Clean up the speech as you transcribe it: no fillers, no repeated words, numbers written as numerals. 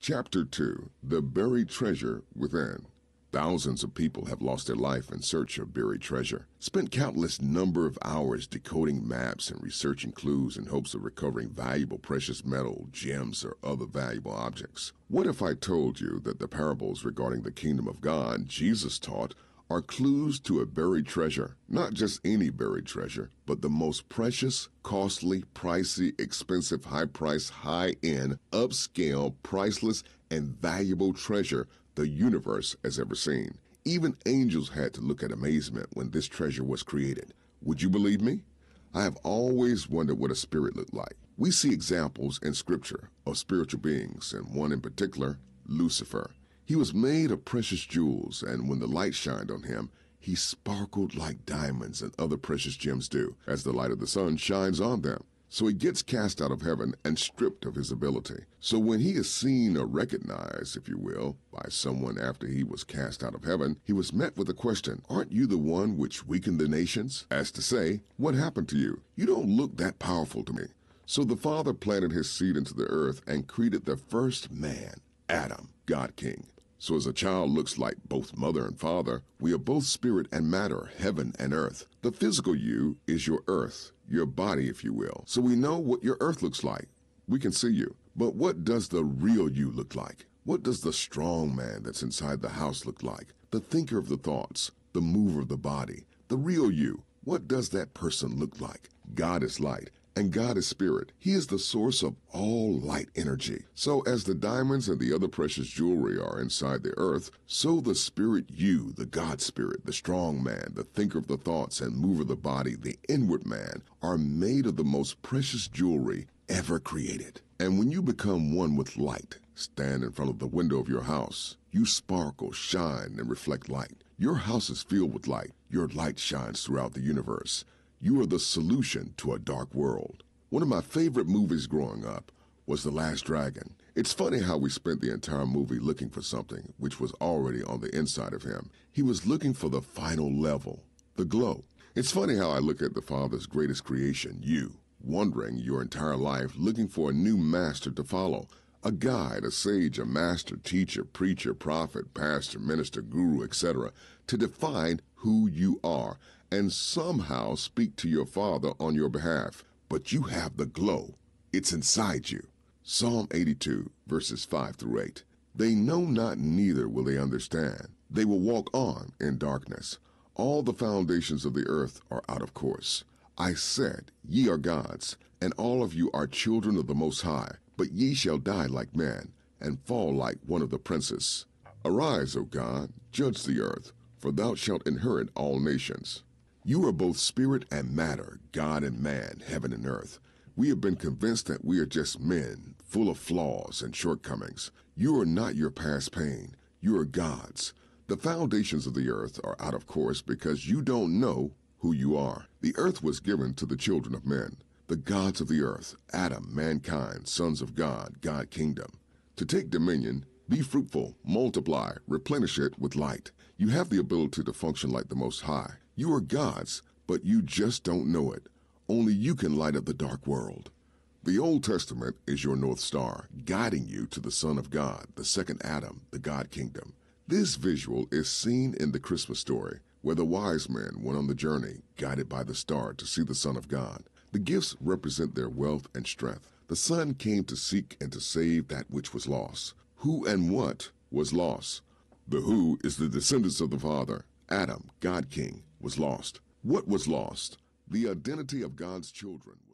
Chapter 2, The Buried Treasure Within. Thousands of people have lost their life in search of buried treasure, spent countless number of hours decoding maps and researching clues in hopes of recovering valuable precious metal, gems, or other valuable objects. What if I told you that the parables regarding the kingdom of God Jesus taught are clues to a buried treasure? Not just any buried treasure, but the most precious, costly, pricey, expensive, high-priced, high-end, upscale, priceless, and valuable treasure the universe has ever seen. Even angels had to look at amazement when this treasure was created. Would you believe me? I have always wondered what a spirit looked like. We see examples in Scripture of spiritual beings, and one in particular, Lucifer. He was made of precious jewels, and when the light shined on him, he sparkled like diamonds and other precious gems do, as the light of the sun shines on them. So he gets cast out of heaven and stripped of his ability. So when he is seen or recognized, if you will, by someone after he was cast out of heaven, he was met with the question, "Aren't you the one which weakened the nations?" As to say, "What happened to you? You don't look that powerful to me." So the Father planted his seed into the earth and created the first man, Adam, God King. So as a child looks like both mother and father, we are both spirit and matter, heaven and earth. The physical you is your earth, your body, if you will. So we know what your earth looks like. We can see you. But what does the real you look like? What does the strong man that's inside the house look like? The thinker of the thoughts, the mover of the body, the real you. What does that person look like? God is light, and God is spirit. He is the source of all light energy. So as the diamonds and the other precious jewelry are inside the earth, so the spirit you, the God spirit, the strong man, the thinker of the thoughts and mover of the body, the inward man, are made of the most precious jewelry ever created. And when you become one with light, stand in front of the window of your house, you sparkle, shine, and reflect light. Your house is filled with light. Your light shines throughout the universe. You are the solution to a dark world. One of my favorite movies growing up was The Last Dragon. It's funny how we spent the entire movie looking for something which was already on the inside of him. He was looking for the final level, the glow. It's funny how I look at the Father's greatest creation, you, wondering your entire life, looking for a new master to follow, a guide, a sage, a master, teacher, preacher, prophet, pastor, minister, guru, etc., to define who you are and somehow speak to your Father on your behalf. But you have the glow. It's inside you. Psalm 82, verses 5 through 8. They know not, neither will they understand. They will walk on in darkness. All the foundations of the earth are out of course. I said, ye are gods, and all of you are children of the Most High. But ye shall die like men, and fall like one of the princes. Arise, O God, judge the earth, for thou shalt inherit all nations. You are both spirit and matter, God and man, heaven and earth. We have been convinced that we are just men, full of flaws and shortcomings. You are not your past pain. You are God's. The foundations of the earth are out of course because you don't know who you are. The earth was given to the children of men, the gods of the earth, Adam, mankind, sons of God, God kingdom. To take dominion, be fruitful, multiply, replenish it with light. You have the ability to function like the Most High. You are God's, but you just don't know it. Only you can light up the dark world. The Old Testament is your North Star, guiding you to the Son of God, the second Adam, the God kingdom. This visual is seen in the Christmas story, where the wise men went on the journey, guided by the star to see the Son of God. The gifts represent their wealth and strength. The Son came to seek and to save that which was lost. Who and what was lost? The who is the descendants of the Father. Adam, God King, was lost. What was lost? The identity of God's children.